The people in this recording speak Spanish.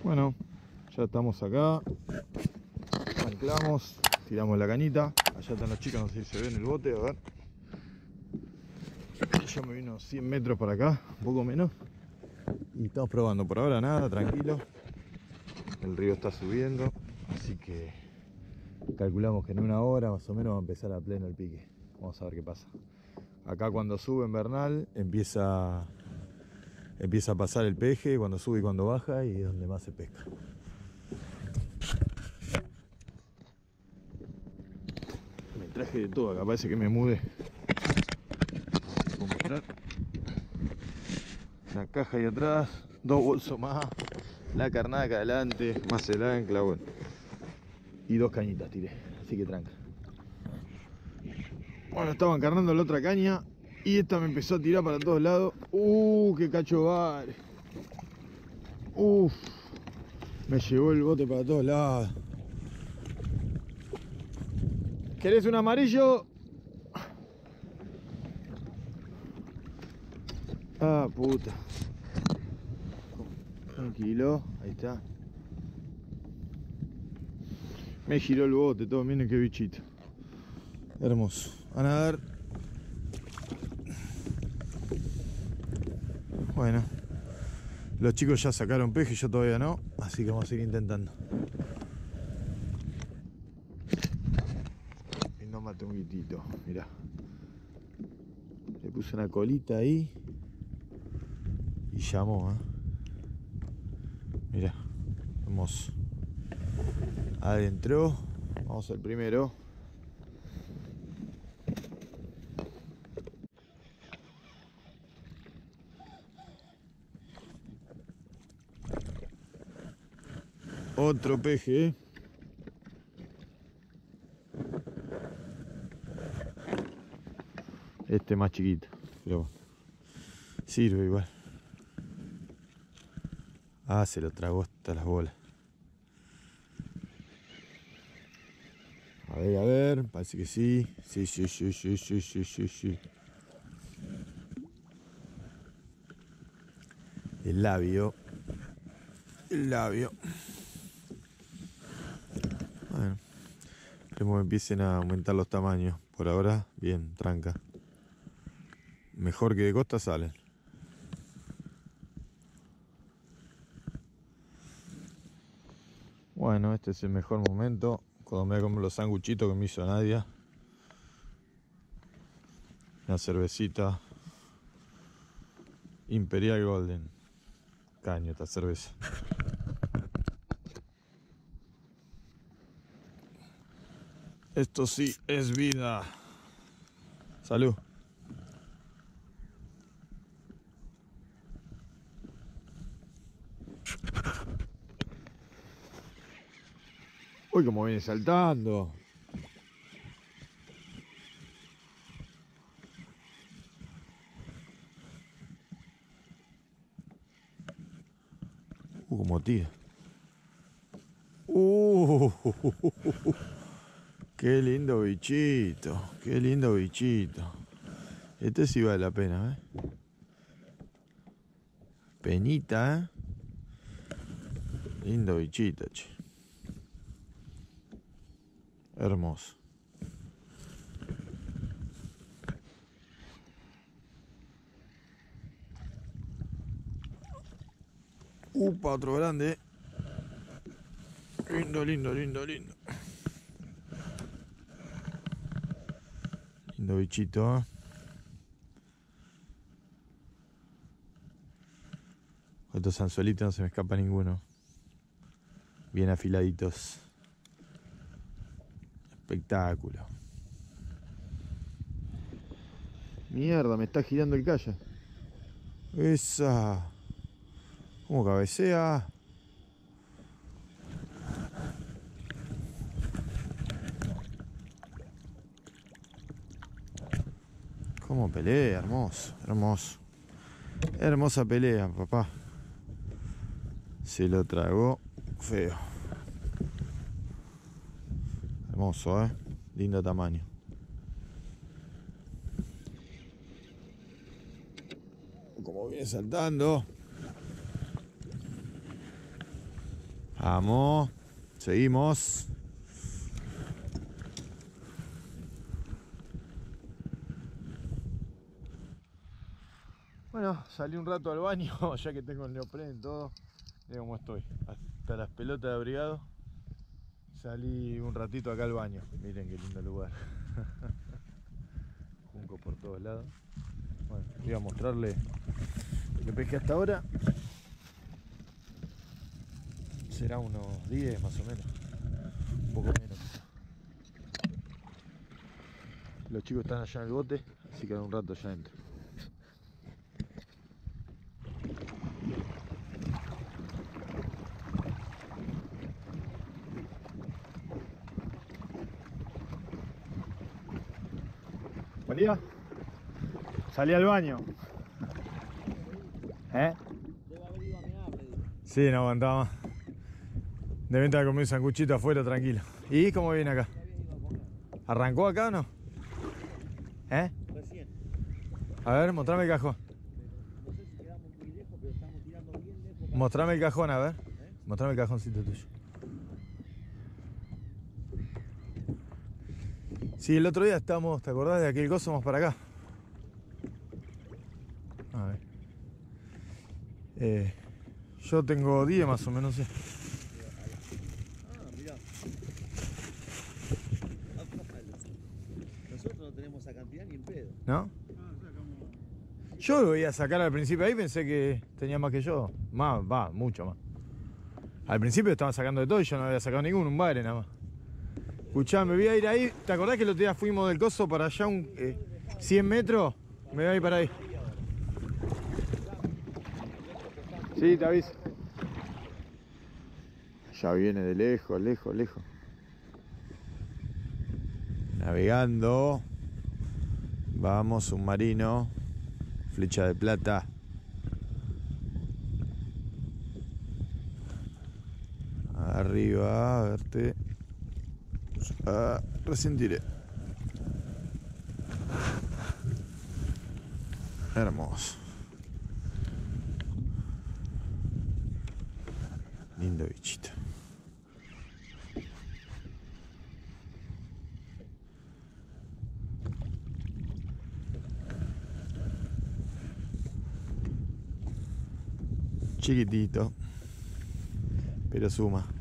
Bueno, ya estamos acá. Anclamos, tiramos la cañita. Allá están los chicos, no sé si se ve en el bote, a ver. Yo me vino 100 metros para acá, un poco menos. Y estamos probando, por ahora nada, tranquilo. El río está subiendo, así que calculamos que en una hora más o menos va a empezar a pleno el pique. Vamos a ver qué pasa. Acá cuando sube en Bernal empieza a pasar el peje, cuando sube y cuando baja, y es donde más se pesca. Me traje de todo acá, parece que me mudé. Voy a mostrar. Una caja ahí atrás, 2 bolsos más, la carnada acá adelante, más el ancla, bueno. Y 2 cañitas tiré, así que tranca. Bueno, estaba encarnando la otra caña y esta me empezó a tirar para todos lados. Qué cacho vale. Me llevó el bote para todos lados. ¿Querés un amarillo? Ah, puta. Tranquilo, ahí está. Me giró el bote, todo, miren qué bichito. Hermoso. A nadar. Bueno, los chicos ya sacaron peje, yo todavía no, así que vamos a seguir intentando. Y no maté un guitito, mirá. Le puse una colita ahí y llamó, mirá, hermoso. Adentró, vamos al primero. Otro peje. Este más chiquito, pero sirve igual. Ah, se lo tragó hasta las bolas. A ver, parece que sí. Sí. El labio. Bueno, esperemos que empiecen a aumentar los tamaños. Por ahora, bien, tranca. Mejor que de costa salen. Bueno, este es el mejor momento. Cuando me voy a comer los sanguchitos que me hizo Nadia. Una cervecita Imperial Golden. Caño esta cerveza. Esto sí es vida. Salud. Uy, como viene saltando. Como tira. Qué lindo bichito. Qué lindo bichito. Este sí vale la pena, Penita, Lindo bichito, che. Hermoso. Upa, otro grande. Lindo. Lindo bichito, Estos anzuelitos no se me escapa ninguno. Bien afiladitos. Espectáculo. Mierda, me está girando el kayak. Esa. ¿Cómo cabecea? ¿Cómo pelea? Hermoso. Hermosa pelea, papá. Se lo tragó feo. Hermoso, lindo tamaño. Como viene saltando. Vamos, seguimos. Bueno, salí un rato al baño, ya que tengo el neopren y todo. Mira cómo estoy, hasta las pelotas de abrigado. Salí un ratito acá al baño. Miren qué lindo lugar. Junco por todos lados. Bueno, voy a mostrarle lo que pesqué hasta ahora. Será unos 10 más o menos. Un poco menos. Los chicos están allá en el bote, así que en un rato ya entro. Buen día. Salí al baño. Sí, no aguantaba más. De venta comí un sanguchito afuera, tranquilo. ¿Y cómo viene acá? ¿Arrancó acá o no? Recién. A ver, mostrame el cajón. No sé si quedamos muy lejos, pero estamos tirando bien lejos. Mostrame el cajón, a ver. Mostrame el cajoncito tuyo. Sí, el otro día estábamos, ¿te acordás de aquel coso? Vamos para acá. A ver. Yo tengo 10 más o menos, sí. Ah, mirá. Nosotros no tenemos esa cantidad ni en pedo. ¿No? Yo lo veía sacar al principio ahí, pensé que tenía más que yo. Más, va, mucho más. Al principio estaba sacando de todo y yo no había sacado ninguno, un bagre nada más. Escuchá, me voy a ir ahí. ¿Te acordás que el otro día fuimos del coso para allá 100 metros? Me voy a ir para ahí. Sí, te aviso. Ya viene de lejos, lejos, lejos. Navegando. Vamos, submarino. Flecha de plata. Arriba, a verte. Recién tiré. Hermoso. Lindo bichito. Chiquitito, pero suma.